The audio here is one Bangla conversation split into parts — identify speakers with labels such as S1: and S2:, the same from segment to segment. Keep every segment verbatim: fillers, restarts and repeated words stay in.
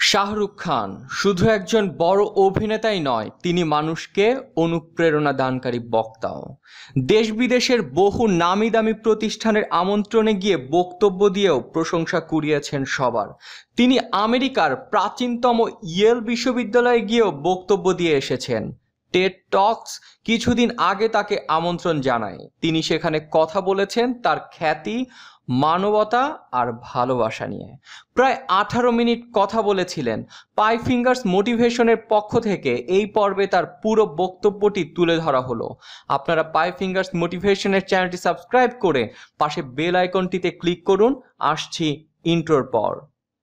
S1: শাহরুখ খান শুধু একজন বড় অভিনেতাই নয়, তিনি মানুষকে অনুপ্রেরণা দানকারী বক্তাও। দেশ বিদেশের বহু নামি দামি প্রতিষ্ঠানের আমন্ত্রণে গিয়ে বক্তব্য দিয়েও প্রশংসা কুড়িয়েছেন সবার। তিনি আমেরিকার প্রাচীনতম ইয়েল বিশ্ববিদ্যালয়ে গিয়েও বক্তব্য দিয়ে এসেছেন। টেড টকস কিছুদিন আগে তাকে আমন্ত্রণ জানায়। তিনি সেখানে কথা বলেছেন তার খ্যাতি, মানবতা আর ভালোবাসা নিয়ে। প্রায় আঠারো মিনিট কথা বলেছিলেন। পাই ফিঙ্গার্স মোটিভেশনের পক্ষ থেকে এই পর্বে তার পুরো বক্তব্যটি তুলে ধরা হলো। আপনারা পাই ফিঙ্গার্স মোটিভেশনের চ্যানেলটি সাবস্ক্রাইব করে পাশে বেল আইকনটিতে ক্লিক করুন। আসছি ইন্ট্রোর পর।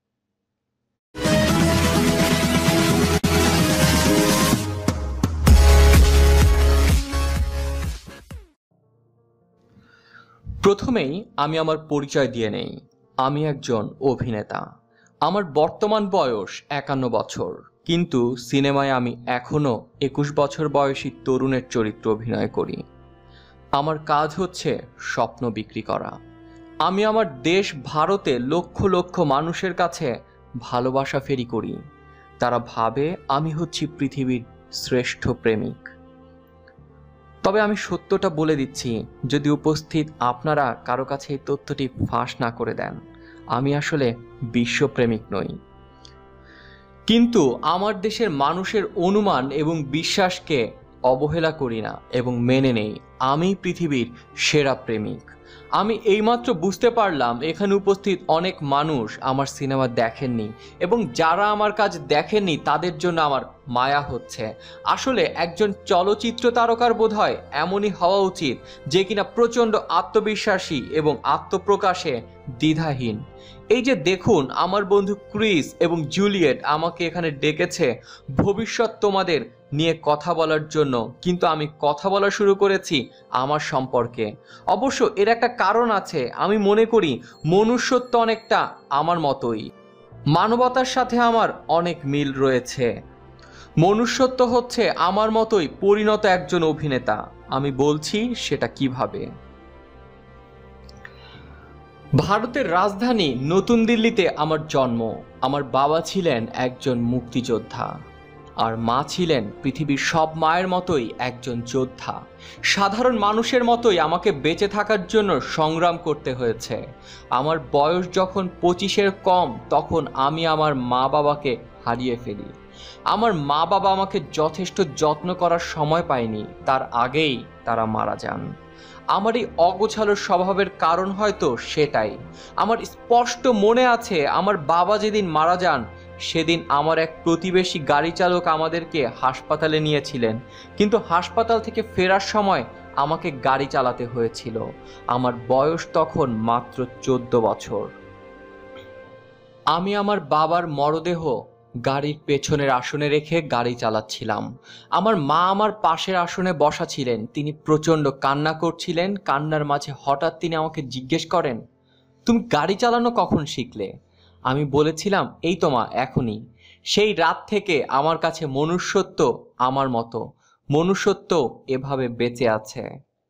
S1: প্রথমেই আমি আমার পরিচয় দিয়ে নেই। আমি একজন অভিনেতা। আমার বর্তমান বয়স একান্ন বছর, কিন্তু সিনেমায় আমি এখনও একুশ বছর বয়সী তরুণের চরিত্র অভিনয় করি। আমার কাজ হচ্ছে স্বপ্ন বিক্রি করা। আমি আমার দেশ ভারতে লক্ষ লক্ষ মানুষের কাছে ভালোবাসা ফেরি করি। তারা ভাবে আমি হচ্ছি পৃথিবীর শ্রেষ্ঠ প্রেমিক। তবে আমি সত্যটা বলে দিচ্ছি, যদি উপস্থিত আপনারা কারো কাছে এই তথ্যটি ফাঁস না করে দেন, আমি আসলে বিশ্বপ্রেমিক নই। কিন্তু আমার দেশের মানুষের অনুমান এবং বিশ্বাসকে অবহেলা করি না এবং মেনে নেই। আমি পৃথিবীর সেরা প্রেমিক। আমি এইমাত্র বুঝতে পারলাম এখানে উপস্থিত অনেক মানুষ আমার সিনেমা দেখেননি, এবং যারা আমার কাজ দেখেননি তাদের জন্য আমার মায়া হচ্ছে। আসলে একজন চলচ্চিত্র তারকার বোধহয় এমনই হওয়া উচিত, যে কিনা প্রচণ্ড আত্মবিশ্বাসী এবং আত্মপ্রকাশে দ্বিধাহীন। এই যে দেখুন, আমার বন্ধু ক্রিস এবং জুলিয়েট আমাকে এখানে ডেকেছে ভবিষ্যৎ তোমাদের নিয়ে কথা বলার জন্য, কিন্তু আমি কথা বলা শুরু করেছি আমার সম্পর্কে। অবশ্য এর একটা কারণ আছে। আমি মনে করি মনুষ্যত্ব অনেকটা আমার মতোই, মানবতার সাথে আমার অনেক মিল রয়েছে। মনুষ্যত্ব হচ্ছে আমার মতোই পরিণত একজন অভিনেতা। আমি বলছি সেটা কিভাবে। ভারতের রাজধানী নতুন দিল্লিতে আমার জন্ম। আমার বাবা ছিলেন একজন মুক্তিযোদ্ধা, আর মা ছিলেন পৃথিবীর সব মায়ের মতোই একজন যোদ্ধা। সাধারণ মানুষের মতোই আমাকে বেঁচে থাকার জন্য সংগ্রাম করতে হয়েছে। আমার বয়স যখন পঁচিশের কম, তখন আমি আমার মা বাবাকে হারিয়ে ফেলি। আমার মা বাবা আমাকে যথেষ্ট যত্ন করার সময় পায়নি, তার আগেই তারা মারা যান। আমার এই অগোছালো স্বভাবের কারণ হয়তো সেটাই। আমার স্পষ্ট মনে আছে, আমার বাবা যেদিন মারা যান সেদিন আমার এক প্রতিবেশী গাড়ি চালক আমাদেরকে হাসপাতালে নিয়েছিলেন, কিন্তু হাসপাতাল থেকে ফেরার সময় আমাকে গাড়ি চালাতে হয়েছিল। আমার বয়স তখন মাত্র চোদ্দ বছর। আমি আমার বাবার মরদেহ গাড়ির পেছনের আসনে রেখে গাড়ি চালাচ্ছিলাম। আমার মা আমার পাশের আসনে বসা ছিলেন। তিনি প্রচণ্ড কান্না করছিলেন। কান্নার মাঝে হঠাৎ তিনি আমাকে জিজ্ঞেস করেন, তুমি গাড়ি চালানো কখন শিখলে? আমি বলেছিলাম, এই তো মা, এখনই। সেই রাত থেকে আমার কাছে মনুষ্যত্ব আমার মতো, মনুষ্যত্ব এভাবে বেঁচে আছে।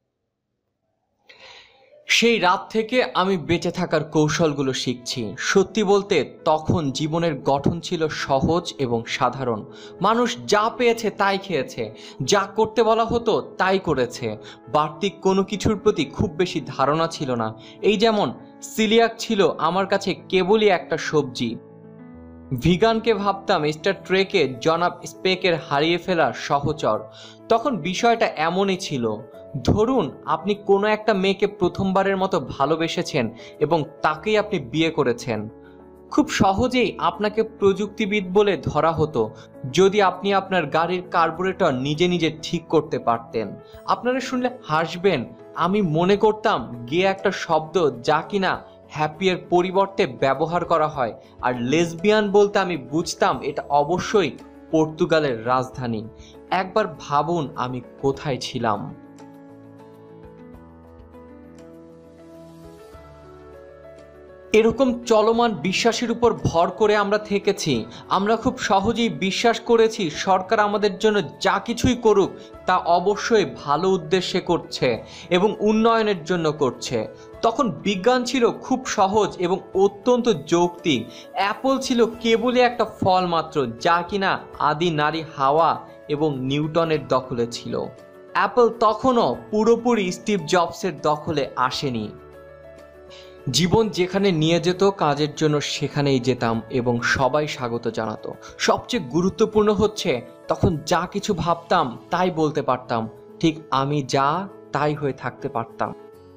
S1: সেই রাত থেকে আমি বেঁচে থাকার কৌশলগুলো শিখছি। সত্যি বলতে তখন জীবনের গঠন ছিল সহজ এবং সাধারণ। মানুষ যা পেয়েছে তাই খেয়েছে, যা করতে বলা হতো তাই করেছে। বাড়তি কোনো কিছুর প্রতি খুব বেশি ধারণা ছিল না। এই যেমন সিলিয়াক ছিল আমার কাছে কেবলই একটা সবজি। ভিগানকে ভাবতাম স্টার ট্রেকে জনাব স্পেকের হারিয়ে ফেলা সহচর। তখন বিষয়টা এমনই ছিল। ধরুন আপনি কোনো একটা মেয়েকে প্রথমবারের মতো ভালোবেসেছেন এবং তাকেই আপনি বিয়ে করেছেন। খুব সহজেই আপনাকে প্রযুক্তিবিদ বলে ধরা হতো যদি আপনি আপনার গাড়ির কার্বুরেটর নিজে নিজে ঠিক করতে পারতেন। আপনারা শুনলে হাসবেন। আমি মনে করতাম গে একটা শব্দ যা কিনা হ্যাপিয়ের পরিবর্তে ব্যবহার করা হয়, আর লেসবিয়ান বলতে আমি বুঝতাম এটা অবশ্যই পর্তুগালের রাজধানী। একবার ভাবুন আমি কোথায় ছিলাম। এরকম চলমান বিশ্বাসের উপর ভর করে আমরা থেকেছি। আমরা খুব সহজেই বিশ্বাস করেছি সরকার আমাদের জন্য যা কিছুই করুক তা অবশ্যই ভালো উদ্দেশ্যে করছে এবং উন্নয়নের জন্য করছে। তখন বিজ্ঞান ছিল খুব সহজ এবং অত্যন্ত যৌক্তিক। অ্যাপল ছিল কেবলই একটা ফল মাত্র, যা কিনা আদি নারী হাওয়া এবং নিউটনের দখলে ছিল। অ্যাপল তখনও পুরোপুরি স্টিভ জবসের দখলে আসেনি। জীবন যেখানে নিয়ে যেত কাজের জন্য সেখানেই যেতাম এবং সবাই স্বাগত জানাতো। সবচেয়ে গুরুত্বপূর্ণ হচ্ছে তখন যা কিছু ভাবতাম তাই বলতে পারতাম, ঠিক আমি যা তাই হয়ে থাকতে পারতাম।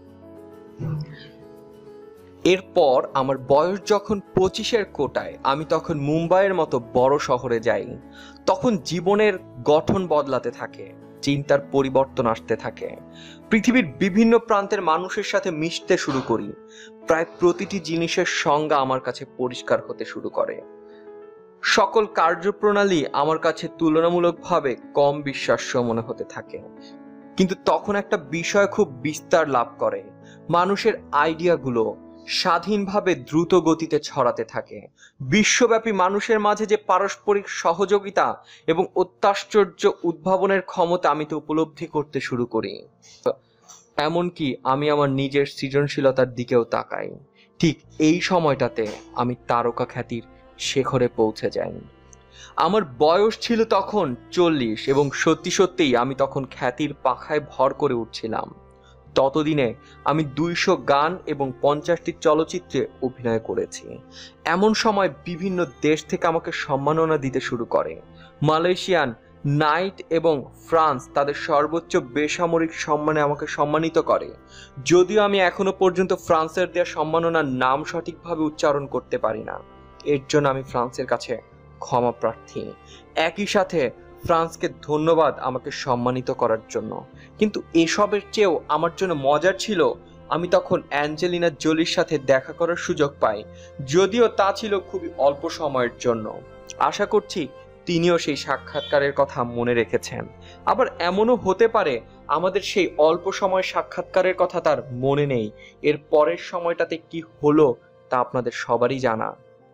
S1: এরপর আমার বয়স যখন পঁচিশের কোটায়, আমি তখন মুম্বাইয়ের মতো বড় শহরে যাই। তখন জীবনের গঠন বদলাতে থাকে, চিন্তার পরিবর্তন আসতে থাকে। পৃথিবীর বিভিন্ন প্রান্তের মানুষের সাথে মিশতে শুরু করি। প্রায় প্রতিটি জিনিসের সংজ্ঞা আমার কাছে পরিষ্কার হতে শুরু করে। সকল কার্যপ্রণালী আমার কাছে তুলনামূলকভাবে কম বিশ্বাস্য মনে হতে থাকে। কিন্তু তখন একটা বিষয় খুব বিস্তার লাভ করে। মানুষের আইডিয়াগুলো স্বাধীনভাবে দ্রুত গতিতে ছড়াতে থাকে। বিশ্বব্যাপী মানুষের মাঝে যে পারস্পরিক সহযোগিতা এবং অত্যাশ্চর্য উদ্ভাবনের ক্ষমতা আমি তো উপলব্ধি করতে শুরু করি। এমনকি আমি আমার নিজের সৃজনশীলতার দিকেও তাকাই। ঠিক এই সময়টাতে আমি তারকা খ্যাতির শিখরে পৌঁছে যাই। আমার বয়স ছিল তখন চল্লিশ এবং সত্যি সত্যিই আমি তখন খ্যাতির পাখায় ভর করে উঠছিলাম। ততদিনে আমি দুইশো গান এবং পঞ্চাশটি চলচ্চিত্রে অভিনয় করেছি। এমন সময় বিভিন্ন দেশ থেকে আমাকে সম্মাননা দিতে শুরু করে। মালয়েশিয়ান নাইট এবং ফ্রান্স তাদের সর্বোচ্চ বেসামরিক সম্মানে আমাকে সম্মানিত করে। যদিও আমি এখনো পর্যন্ত ফ্রান্সের দেওয়া সম্মাননার নাম সঠিকভাবে উচ্চারণ করতে পারি না, এর জন্য আমি ফ্রান্সের কাছে ক্ষমা প্রার্থী। একই সাথে ফ্রান্সকে ধন্যবাদ আমাকে সম্মানিত করার জন্য। কিন্তু এসবের চেয়েও আমার জন্য মজার ছিল আমি তখন অ্যাঞ্জেলিনা জোলির সাথে দেখা করার সুযোগ পাই, যদিও তা ছিল খুবই অল্প সময়ের জন্য। আশা করছি তিনিও সেই সাক্ষাৎকারের কথা মনে রেখেছেন। আবার এমনও হতে পারে আমাদের সেই অল্প সময় সাক্ষাৎকারের কথা তার মনে নেই। এর পরের সময়টাতে কি হলো তা আপনাদের সবারই জানা।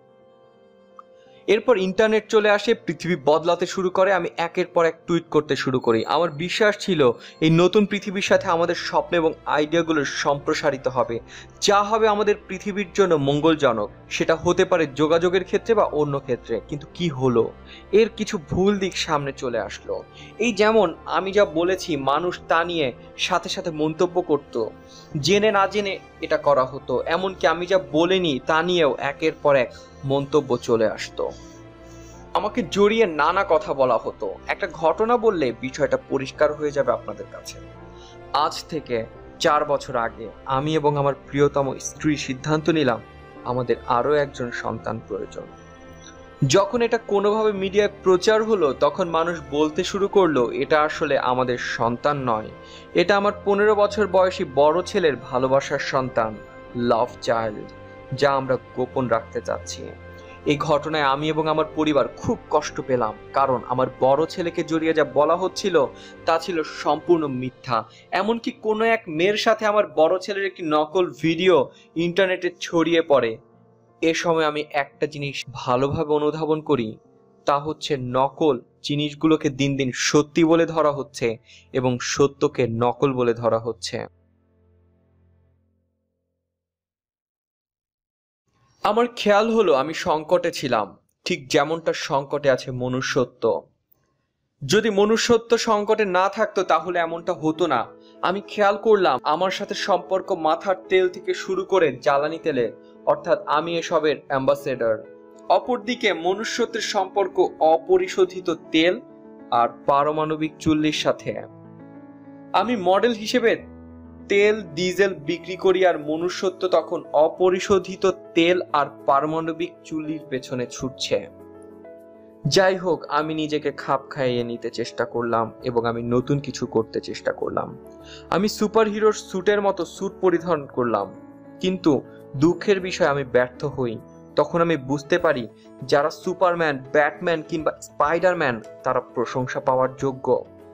S1: এরপর ইন্টারনেট চলে আসে, পৃথিবী বদলাতে শুরু করে। আমি একের পর এক টুইট করতে শুরু করি। আমার বিশ্বাস ছিল এই নতুন পৃথিবীর সাথে আমাদের স্বপ্ন এবং আইডিয়াগুলো সম্প্রসারিত হবে, যা হবে আমাদের পৃথিবীর জন্য মঙ্গলজনক। সেটা হতে পারে যোগাযোগের ক্ষেত্রে বা অন্য ক্ষেত্রে। কিন্তু কি হলো, এর কিছু ভুল দিক সামনে চলে আসলো। এই যেমন আমি যা বলেছি মানুষ তা নিয়ে সাথে সাথে মন্তব্য করত, জেনে না জেনে এটা করা হতো। এমনকি আমি যা বলিনি তা নিয়েও একের পর এক মন্তব্য চলে আসতো। আমাকে জড়িয়ে নানা কথা বলা হতো। একটা ঘটনা বললে বিষয়টা পরিষ্কার হয়ে যাবে আপনাদের কাছে। আজ থেকে চার বছর আগে আমি এবং আমার প্রিয়তম স্ত্রী সিদ্ধান্ত নিলাম আমাদের আরো একজন সন্তান প্রয়োজন। যখন এটা কোনোভাবে মিডিয়ায় প্রচার হলো তখন মানুষ বলতে শুরু করলো এটা আসলে আমাদের সন্তান নয়, এটা আমার পনেরো বছর বয়সী বড় ছেলের ভালোবাসার সন্তান, লাভ চাইল্ড, যা আমরা গোপন রাখতে চাচ্ছি। এই ঘটনায় আমি এবং আমার পরিবার খুব কষ্ট পেলাম, কারণ আমার বড় ছেলেকে জড়িয়ে যা বলা হচ্ছিল তা ছিল সম্পূর্ণ মিথ্যা। এমনকি কোনো এক মেয়ের সাথে আমার বড় ছেলের একটি নকল ভিডিও ইন্টারনেটে ছড়িয়ে পড়ে। এ সময় আমি একটা জিনিস ভালোভাবে অনুধাবন করি, তা হচ্ছে নকল জিনিসগুলোকে দিন দিন সত্যি বলে ধরা হচ্ছে এবং সত্যকে নকল বলে ধরা হচ্ছে। আমার খেয়াল হলো আমি সংকটে ছিলাম, ঠিক যেমনটা সংকটে আছে মনুষ্যত্ব। যদি মনুষ্যত্ব সংকটে না থাকতো তাহলে এমনটা হতো না। আমি খেয়াল করলাম আমার সাথে সম্পর্ক মাথার তেল থেকে শুরু করে জ্বালানি তেলে, অর্থাৎ আমি এসবের অ্যাম্বাসেডর। অপরদিকে মনুষ্যত্বের সম্পর্ক অপরিশোধিত তেল আর পারমাণবিক চুল্লির সাথে। আমি মডেল হিসেবে তেল ডিজেল বিক্রি করি আর মনুষ্যত্ব তখন অপরিশোধিত তেল আর পারমাণবিক চুল্লির পেছনে ছুটছে। যাই হোক, আমি নিজেকে খাপ খাইয়ে নিতে চেষ্টা করলাম এবং আমি নতুন কিছু করতে চেষ্টা করলাম। আমি সুপার হিরোর স্যুটের মতো স্যুট পরিধান করলাম, কিন্তু দুঃখের বিষয় আমি ব্যর্থ হই। তখন আমি বুঝতে পারি যারা সুপারম্যান, ব্যাটম্যান কিংবা স্পাইডারম্যান তারা প্রশংসা পাওয়ার যোগ্য,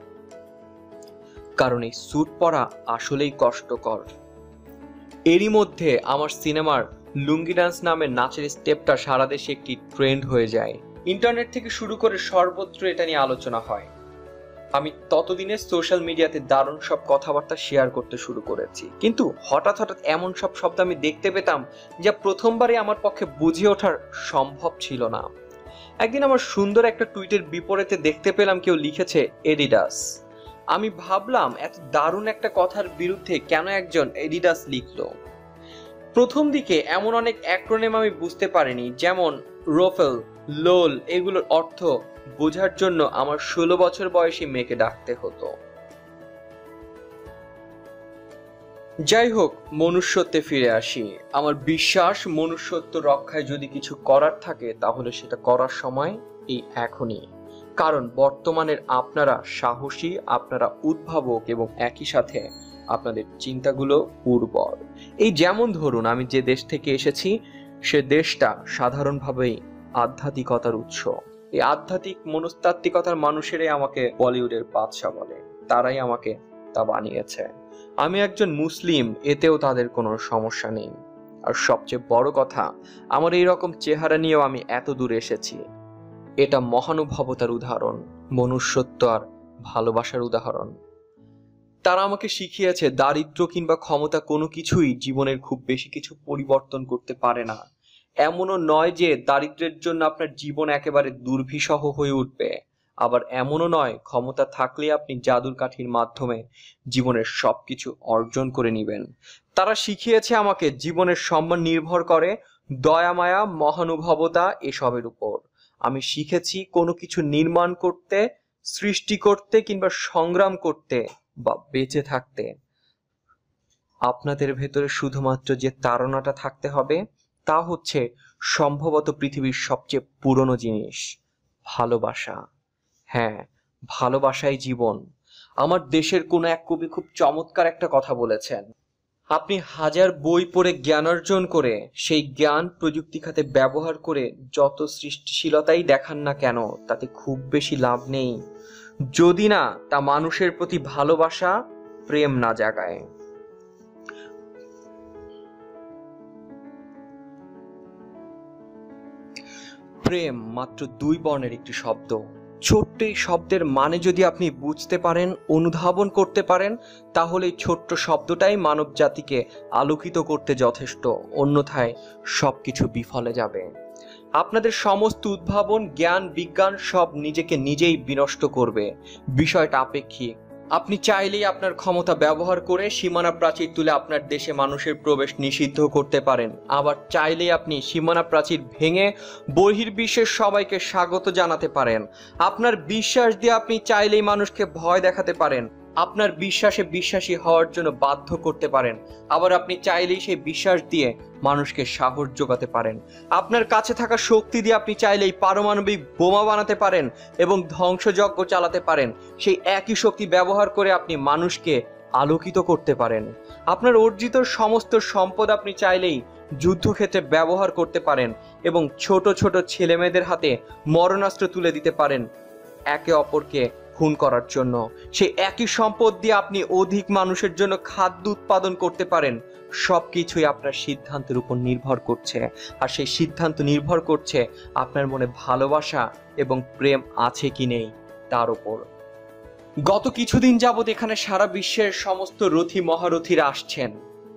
S1: কারণ এই স্যুট পরা আসলেই কষ্টকর। এরই মধ্যে আমার সিনেমার লুঙ্গি ডান্স নামের নাচের স্টেপটা সারা দেশে একটি ট্রেন্ড হয়ে যায়। ইন্টারনেট থেকে শুরু করে সর্বত্র এটা নিয়ে আলোচনা হয়। আমি ততদিনে সোশ্যাল মিডিয়াতে দারুণ সব কথাবার্তা শেয়ার করতে শুরু করেছি, কিন্তু হঠাৎ হঠাৎ এমন সব শব্দ আমি দেখতে পেতাম যা প্রথমবারে আমার পক্ষে বুঝে ওঠার সম্ভব ছিল না। একদিন আমার সুন্দর একটা টুইটের বিপরীতে দেখতে পেলাম কেউ লিখেছে এডিডাস। আমি ভাবলাম এত দারুণ একটা কথার বিরুদ্ধে কেন একজন এডিডাস লিখলো। প্রথম দিকে এমন অনেক অ্যাক্রোনিম আমি বুঝতে পারিনি, যেমন রোফেল, লোল, এগুলোর অর্থ বোঝার জন্য আমার ষোলো বছর বয়সী মেয়েকে ডাকতে হতো। যাই হোক, মনুষ্যত্বে ফিরে আসি। আমার বিশ্বাস মনুষ্যত্ব রক্ষায় যদি কিছু করার থাকে তাহলে সেটা করার সময় এই এখনই। কারণ বর্তমানের আপনারা সাহসী, আপনারা উদ্ভাবক এবং একই সাথে আপনাদের চিন্তাগুলো উর্বর। এই যেমন ধরুন, আমি যে দেশ থেকে এসেছি সে দেশটা সাধারণভাবেই আধ্যাত্মিকতার উৎস। এই আধ্যাত্মিক মনস্তাত্ত্বিকতার মানুষেরাই আমাকে বলিউডের বাদশা বলে, তারাই আমাকে তা বানিয়েছে। আমি একজন মুসলিম, এতেও তাদের কোনো সমস্যা নেই। আর সবচেয়ে বড় কথা, আমার এই রকম চেহারা নিয়েও আমি এত দূর এসেছি। এটা মহানুভবতার উদাহরণ, মনুষ্যত্ব আর ভালোবাসার উদাহরণ। তারা আমাকে শিখিয়েছে দারিদ্র কিংবা ক্ষমতা কোনো কিছুই জীবনের খুব বেশি কিছু পরিবর্তন করতে পারে না। এমনও নয় যে দারিদ্র্যের জন্য আপনার জীবন একেবারে দুর্বিষহ হয়ে উঠবে, আবার এমনও নয় ক্ষমতা থাকলে আপনি জাদুর কাঠির মাধ্যমে জীবনের সবকিছু অর্জন করে নেবেন। তারা শিখিয়েছে আমাকে জীবনের সম্মান নির্ভর করে দয়া, মায়া, মহানুভবতা এসবের উপর। আমি শিখেছি কোনো কিছু নির্মাণ করতে, সৃষ্টি করতে কিংবা সংগ্রাম করতে বা বেঁচে থাকতে আপনাদের ভেতরে শুধুমাত্র যে তাড়নাটা থাকতে হবে তা হচ্ছে সম্ভবত পৃথিবীর সবচেয়ে পুরনো জিনিস, ভালোবাসা। হ্যাঁ, ভালোবাসাই জীবন। আমার দেশের কোনো এক কবি খুব চমৎকার একটা কথা বলেছেন, আপনি হাজার বই পড়ে জ্ঞান অর্জন করে সেই জ্ঞান প্রযুক্তি খাতে ব্যবহার করে যত সৃষ্টিশীলতাই দেখান না কেন তাতে খুব বেশি লাভ নেই, যদি না তা মানুষের প্রতি ভালোবাসা, প্রেম না জাগায়। প্রেম মাত্র দুই বর্ণের একটি শব্দ। ছোট্ট এই শব্দের মানে যদি আপনি বুঝতে পারেন, অনুধাবন করতে পারেন, তাহলে এই ছোট্ট শব্দটাই মানব জাতিকে আলোকিত করতে যথেষ্ট, অন্যথায় সবকিছু বিফলে যাবে। আপনাদের সমস্ত উদ্ভাবন, জ্ঞান, বিজ্ঞান সব নিজেকে নিজেই বিনষ্ট করবে। বিষয়টা আপেক্ষিক। আপনি চাইলেই আপনার ক্ষমতা ব্যবহার করে সীমানা প্রাচীর তুলে আপনার দেশে মানুষের প্রবেশ নিষিদ্ধ করতে পারেন, আবার চাইলেই আপনি সীমানা প্রাচীর ভেঙে বহির্বিশ্বের সবাইকে স্বাগত জানাতে পারেন। আপনার বিশ্বাস দিয়ে আপনি চাইলেই মানুষকে ভয় দেখাতে পারেন, আপনার বিশ্বাসে বিশ্বাসী হওয়ার জন্য বাধ্য করতে পারেন, আবার আপনি চাইলেই সেই বিশ্বাস দিয়ে মানুষকে সাহস যোগাতে পারেন। আপনার কাছে থাকা শক্তি দিয়ে আপনি চাইলেই পারমাণবিক বোমা বানাতে পারেন এবং ধ্বংসযজ্ঞ চালাতে পারেন। সেই একই শক্তি ব্যবহার করে আপনি মানুষকে আলোকিত করতে পারেন। আপনার অর্জিত সমস্ত সম্পদ আপনি চাইলেই যুদ্ধক্ষেত্রে ব্যবহার করতে পারেন এবং ছোট ছোট ছেলেমেয়েদের হাতে মরণাস্ত্র তুলে দিতে পারেন একে অপরকে খুন করার জন্য। সেই একই সম্পদ দিয়ে আপনি অধিক মানুষের জন্য খাদ্য উৎপাদন করতে পারেন। সবকিছুই আপনার সিদ্ধান্তের উপর নির্ভর করছে, আর সেই সিদ্ধান্ত নির্ভর করছে আপনার মনে ভালোবাসা এবং প্রেম আছে কি নেই তার উপর। গত কিছুদিন যাবৎ এখানে সারা বিশ্বের সমস্ত রথী মহারথীরা আসছেন,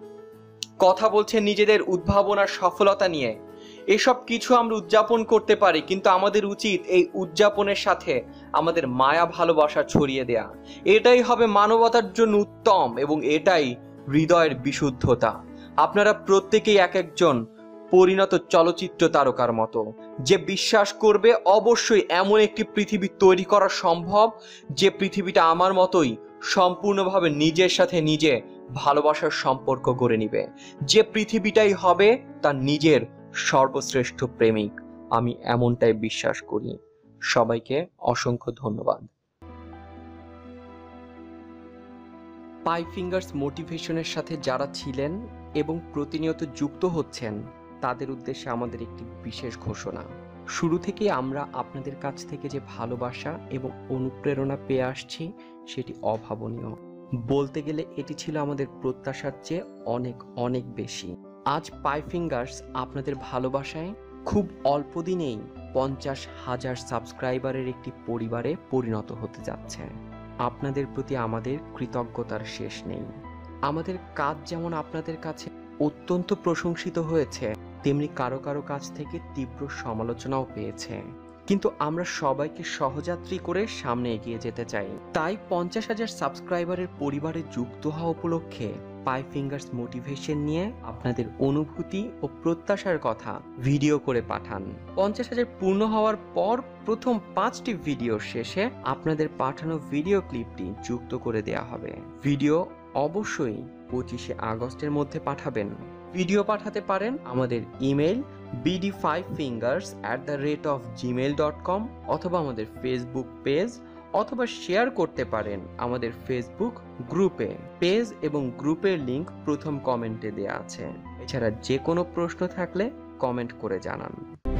S1: কথা বলছেন নিজেদের উদ্ভাবন আর সফলতা নিয়ে। এসব কিছু আমরা উদযাপন করতে পারি, কিন্তু আমাদের উচিত এই উদযাপনের সাথে আমাদের মায়া ভালোবাসা ছড়িয়ে দেয়া। এটাই হবে মানবতার জন্য উত্তম এবং এটাই হৃদয়ের বিশুদ্ধতা। আপনারা প্রত্যেকেই এক একজন পরিণত চলচ্চিত্র তারকার মতো, যে বিশ্বাস করবে অবশ্যই এমন একটি পৃথিবী তৈরি করা সম্ভব যে পৃথিবীটা আমার মতোই সম্পূর্ণভাবে নিজের সাথে নিজে ভালোবাসার সম্পর্ক গড়ে নিবে, যে পৃথিবীটাই হবে তার নিজের সর্বশ্রেষ্ঠ প্রেমিক। আমি এমনটাই বিশ্বাস করি। সবাইকে অসংখ্য ধন্যবাদ। পাই ফিঙ্গার্স মোটিভেশনের সাথে যারা ছিলেন এবং প্রতিনিয়ত যুক্ত হচ্ছেন তাদের উদ্দেশ্যে আমাদের একটি বিশেষ ঘোষণা। শুরু থেকে আমরা আপনাদের কাছ থেকে যে ভালোবাসা এবং অনুপ্রেরণা পেয়ে আসছি সেটি অভাবনীয়। বলতে গেলে এটি ছিল আমাদের প্রত্যাশার চেয়ে অনেক অনেক বেশি।
S2: আজ পাই ফিঙ্গার্স আপনাদের ভালোবাসায় খুব অল্প দিনেই পঞ্চাশ হাজার সাবস্ক্রাইবারের একটি পরিবারে পরিণত হতে যাচ্ছে। আপনাদের প্রতি আমাদের কৃতজ্ঞতার শেষ নেই। আমাদের কাজ যেমন আপনাদের কাছে অত্যন্ত প্রশংসিত হয়েছে, তেমনি কারো কারো কাছ থেকে তীব্র সমালোচনাও পেয়েছে। কিন্তু আমরা সবাইকে সহযাত্রী করে সামনে এগিয়ে যেতে চাই। তাই পঞ্চাশ হাজার সাবস্ক্রাইবারের পরিবারে যুক্ত হওয়া উপলক্ষে পাই ফিঙ্গার্স মোটিভেশন নিয়ে আপনাদের অনুভূতি ও প্রত্যাশার কথা ভিডিও করে পাঠান। পঞ্চাশ হাজার পূর্ণ হওয়ার পর প্রথম পাঁচটি ভিডিওর শেষে আপনাদের পাঠানো ভিডিও ক্লিপটি যুক্ত করে দেয়া হবে। ভিডিও অবশ্যই পঁচিশে আগস্টের মধ্যে পাঠাবেন। ভিডিও পাঠাতে পারেন আমাদের email BD five fingers at the rate of Gmail dot com অথবা আমাদের ফেসবুক পেজ, অথবা শেয়ার করতে পারেন আমাদের ফেসবুক গ্রুপে। পেজ এবং গ্রুপের লিংক প্রথম কমেন্টে দেওয়া আছে। এছাড়া যে কোনো প্রশ্ন থাকলে কমেন্ট করে জানান।